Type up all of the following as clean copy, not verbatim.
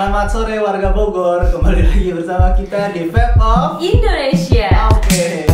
Selamat sore warga Bogor, kembali lagi bersama kita di Vape of Indonesia. Oke.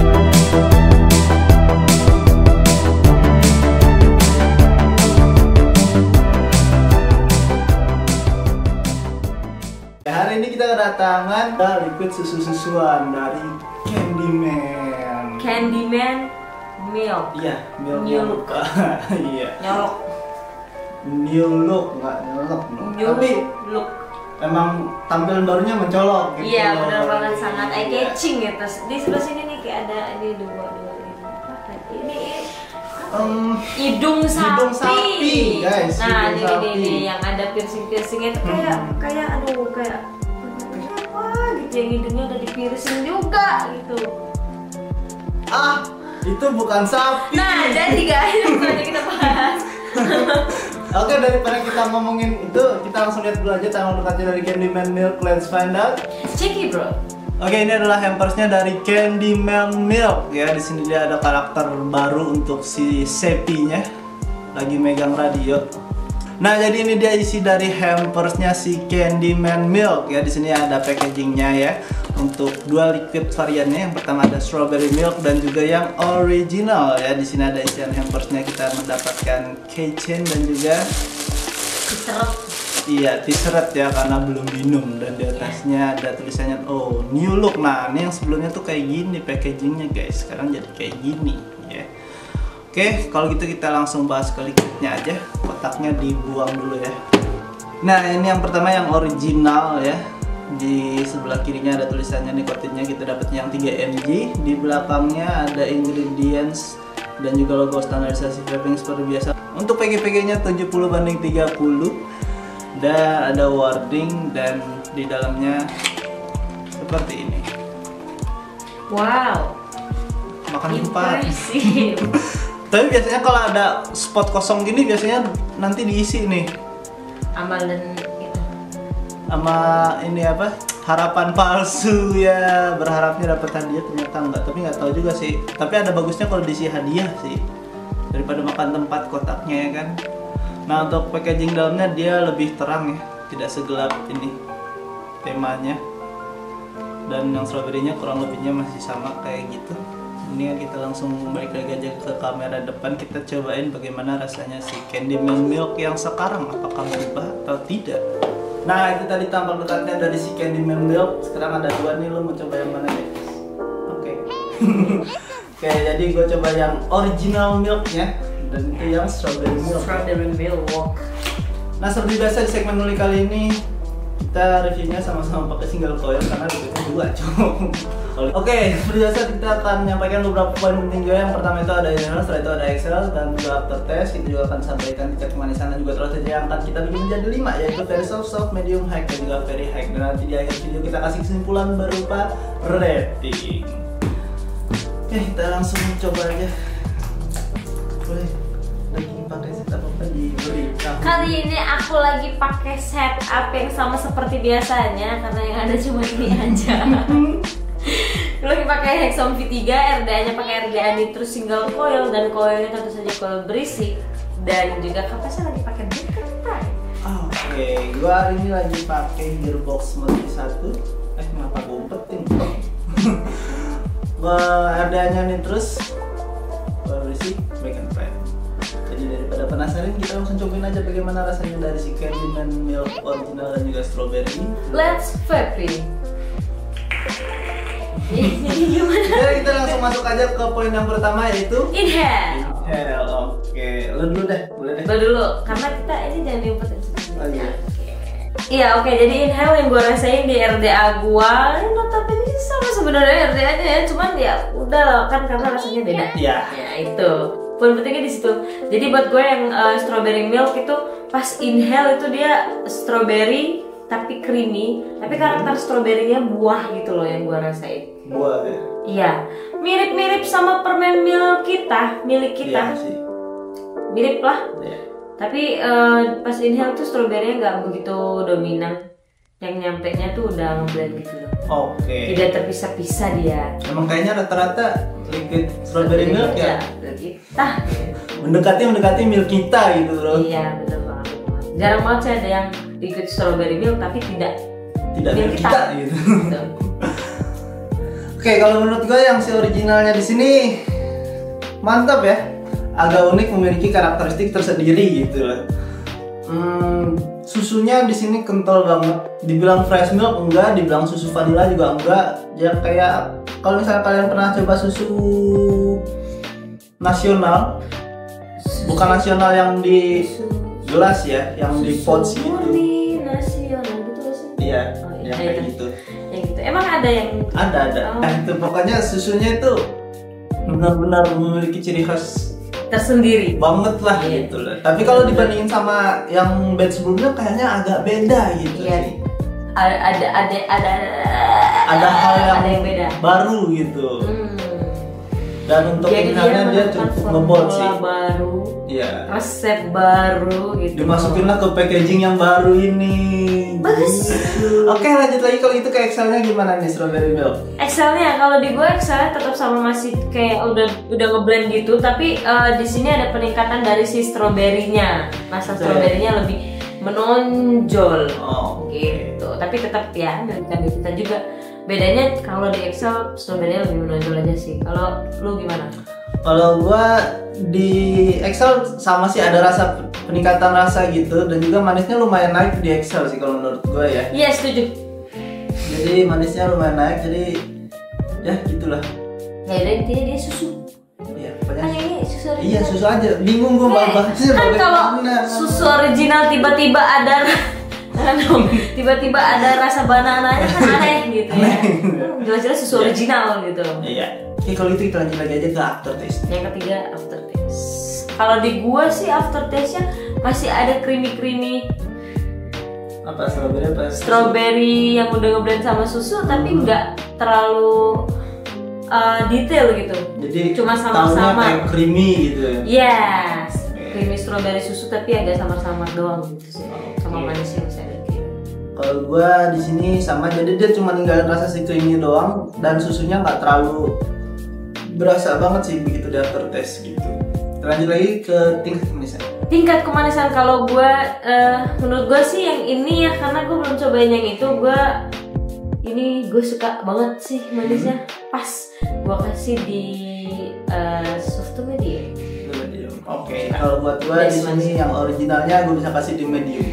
Hari ini kita kedatangan liquid susu-susuan dari Candyman. Candyman milk. Iya, milk. New look. Iya. Nyolok. New look, nggak nyolok. New Tapi look. emang tampilan barunya mencolok gitu. Iya, benar banget, Iya. sangat eye catching ya. Terus di sebelah sini nih kayak ada ini dua ini hidung sapi, guys. Nah, hidung sapi. ini yang ada piercingnya itu kayak aduh kayak apa gitu yang hidungnya udah di piercing juga gitu. Ah, itu bukan sapi. Nah, jadi guys, selanjutnya kita bahas. Oke, daripada kita ngomongin itu, kita langsung lihat dulu aja tanggal dekatnya dari Candyman Milk. Let's find out. Check it, bro. Oke, ini adalah hampersnya dari Candyman Milk ya. Di sini dia ada karakter baru untuk si Seppi-nya, lagi megang radio. Nah, jadi ini dia isi dari hampersnya si Candyman Milk ya. Di sini ada packagingnya ya. Untuk dua liquid variannya, yang pertama ada strawberry milk dan juga yang original ya. Di sini ada isian hampersnya, kita mendapatkan keychain dan juga Diseret. iya, t-shirt ya karena belum minum, dan di atasnya ada tulisannya oh new look. Nah, ini yang sebelumnya tuh kayak gini packagingnya guys, sekarang jadi kayak gini ya. Oke, kalau gitu kita langsung bahas ke liquidnya aja. Kotaknya dibuang dulu ya. Nah, ini yang pertama yang original ya. Di sebelah kirinya ada tulisannya nikotinnya, kita dapatnya yang 3 mg. Di belakangnya ada ingredients dan juga logo standarisasi vaping seperti biasa. Untuk PG-PG-nya 70/30 dan ada wording, dan di dalamnya seperti ini. Wow. Makan empat. Impressive. Tapi biasanya kalau ada spot kosong gini biasanya nanti diisi nih Amal dan itu. sama ini apa, harapan palsu ya, berharapnya dapat hadiah ternyata enggak. Tapi nggak tahu juga sih, tapi ada bagusnya kalau diisi hadiah sih daripada makan tempat kotaknya ya kan. Nah, untuk packaging dalamnya dia lebih terang ya, tidak segelap ini temanya, dan yang strawberry-nya kurang lebihnya masih sama kayak gitu. Ini kita langsung balik lagi aja ke kamera depan, kita cobain bagaimana rasanya si Candyman Milk yang sekarang, apakah berubah atau tidak. Nah, itu tadi tampak dekatnya dari si Candyman Milk. Sekarang ada dua nih, lo mau coba yang mana guys? Oke. Oke, jadi gue coba yang original milknya, dan itu yang strawberry milk. Strawberry milk. Nah, seperti biasa di segmen Nuli kali ini kita reviewnya sama-sama pakai single coil karena duitnya dua cuy. Oke, seperti biasa kita akan menyampaikan beberapa poin penting juga. Yang pertama itu ada inhaler, setelah itu ada Excel dan juga after test. Kita juga akan sampaikan tingkat kemanisan dan juga terus saja yang akan kita bikin menjadi 5, yaitu very soft, soft, medium, high dan juga very high. Dan nanti di akhir video kita kasih kesimpulan berupa rating. Oke, kita langsung coba aja. Boleh lagi pakai setup apa diberitahu. Kali ini aku lagi pakai setup yang sama seperti biasanya karena yang ada cuma ini aja. Lagi pakai Hexom V3, RDA-nya pakai RDA Nitro single coil, dan coilnya tentu saja coil berisik, dan juga kapasnya lagi pakai Decatur. Oke, gua hari ini lagi pakai gearbox mode 1. Kenapa gua umpetin? RDA-nya Nitrous, coil berisik, back and flat. Jadi daripada penasaran, kita langsung cobain aja bagaimana rasanya dari si Candyman Milk original dan juga strawberry. Let's vaping. Jadi gimana? Jadi kita langsung masuk aja ke poin yang pertama, yaitu Inhale. inhale. Oke, lo dulu deh, boleh deh. Lo dulu, karena kita ini jangan diumpetin. Oh, iya. Iya, oke, jadi inhale yang gue rasain di RDA gua, ini notabene sih sama sebenarnya RDA-nya ya, cuman ya udah lah kan karena rasanya beda. Iya. Ya itu. Poin pentingnya di situ. Jadi buat gue yang strawberry milk itu pas inhale itu dia strawberry tapi creamy, tapi karakter strawberry-nya buah gitu loh yang gue rasain. Buah ya. Iya, mirip-mirip sama permen milk kita, milik kita. Iya sih. Mirip lah. Iya. Tapi pas inhale tuh strawberry-nya nggak begitu dominan. Yang nyampe-nya tuh udah ngeblend gitu loh. Oke. Tidak terpisah-pisah dia. Emang kayaknya rata-rata liquid strawberry milk ya Kita. mendekati milk kita gitu loh. Iya, betul banget. Jarang banget sih ada yang liquid strawberry milk tapi tidak milk kita. kita gitu. Gitu. Oke, kalau menurut gue yang si originalnya di sini mantap ya, agak unik, memiliki karakteristik tersendiri gitu loh. Susunya di sini kental banget. Dibilang fresh milk enggak, dibilang susu vanilla juga enggak. Ya kayak kalau misalnya kalian pernah coba susu nasional, bukan nasional yang di gelas ya, yang di pouch gitu. Murni nasional gitu sih. Iya, Oh, yang iya, kayak itu. gitu. Yang gitu. Emang ada yang Ada. Oh. Nah, itu pokoknya susunya itu benar-benar memiliki ciri khas tersendiri. banget lah Iya. gitu loh. Tapi kalau dibandingin sama yang batch sebelumnya kayaknya agak beda gitu Iya. sih. Ada Hal yang, beda. baru gitu. Dan untuk Jadi pilihannya dia menemukan cukup ngebot sih. formula baru, Iya. resep baru gitu. Dimasukinlah ke packaging yang baru ini. Bagus. Gitu. Oke, lanjut lagi kalau itu ke Excelnya gimana nih strawberry milk? Excelnya kalau di gue Excelnya tetap sama, masih kayak udah ngeblend gitu, tapi di sini ada peningkatan dari si stroberinya, rasa Oke. stroberinya lebih menonjol. Oh, Gitu. Tapi tetap ya dari kita juga. Bedanya kalau di Excel stroberinya lebih menonjol aja sih. Kalau lu gimana? kalau gua di Excel sama sih, ada rasa peningkatan rasa gitu, dan juga manisnya lumayan naik di Excel sih kalau menurut gua ya. Iya, setuju. Jadi manisnya lumayan naik, jadi ya gitulah. Ya udah, intinya dia susu. Iya, Kan pokoknya. ini susu original. Iya, susu aja. Bingung gua bahasnya Kan kalau susu original tiba-tiba ada tiba-tiba ada rasa banananya kan aneh gitu ya. Jelas-jelas susu Iya. original gitu. Iya. Oke, kalau itu kita lanjut lagi aja ke aftertaste. Yang ketiga aftertaste. Kalau di gua sih aftertaste-nya masih ada creamy Apa strawberry apa? strawberry yang udah ngeblend sama susu, tapi nggak terlalu detail gitu. Jadi cuma taunya samar-samar. kayak creamy gitu ya. Yes, creamy strawberry susu tapi agak samar-samar doang gitu sih. Sama Oke. manisnya masih ada cream. Kalau gua di sini sama, jadi dia cuma ninggalin rasa si creamy doang, dan susunya nggak terlalu berasa banget sih begitu di aftertaste gitu. Lanjut lagi ke tingkat kemanisan. Tingkat kemanisan kalau gue, menurut gue sih yang ini ya, karena gue belum cobain yang itu. Gue suka banget sih manisnya. Pas gue kasih di soft to medium. Medium. Oke, kalau buat gua di sini yang originalnya gua bisa kasih di medium.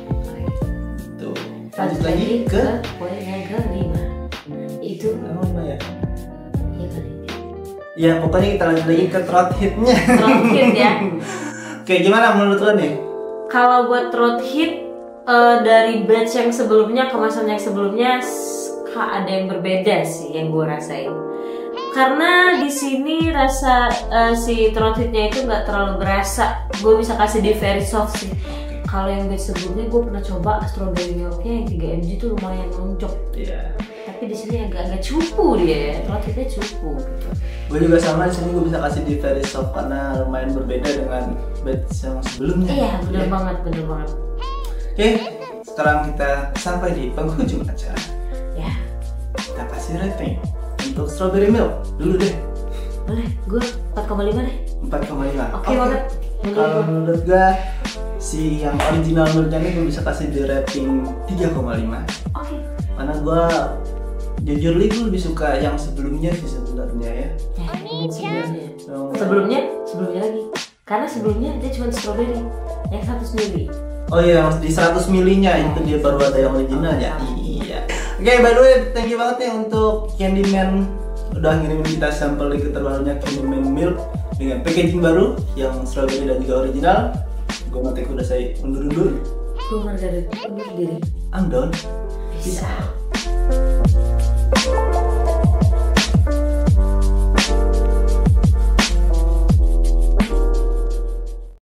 Tuh. Lanjut lagi ke poin yang kelima. Itu nomor 5 ya. ya kali. Ya, pokoknya kita lanjut lagi ke throat hit-nya. Throat hit ya. Oke, gimana menurut lo nih? Kalau buat throat hit, dari batch yang sebelumnya, kemasan yang sebelumnya ada yang berbeda sih yang gue rasain. Karena di sini rasa si throat hitnya itu nggak terlalu berasa. Gue bisa kasih di very soft sih. Kalau yang batch sebelumnya gue pernah coba strawberry milknya yang 3 mg tuh lumayan nonjok. Iya. Tapi di sini agak cupu dia, throat hitnya cupu gitu. Gue juga sama, di sini gue bisa kasih di very soft karena lumayan berbeda dengan batch yang sebelumnya. Iya, bener Ya. banget. Oke, sekarang kita sampai di penghujung acara. Ya, Kita kasih rating untuk strawberry milk dulu deh. boleh. Gue 4,5 deh. 4,5. Oke banget. Kalau menurut gue si yang original milknya ini gue bisa kasih di rating 3,5. Oke. Karena gue jujur gue lebih suka yang sebelumnya sih sebenarnya ya. Sebelumnya lagi. Karena sebelumnya dia cuma strawberry yang 100 ml. Oh iya, di 100 milinya itu dia baru ada yang originalnya. Iya. Oke, by the way, thank you banget nih untuk Candyman udah ngirimin kita sampel liquid terbarunya Candyman Milk dengan packaging baru yang strawberry dan juga original. Gue Matek udah saya undur-undur. Gue Margaret undur diri. I'm done. Bisa.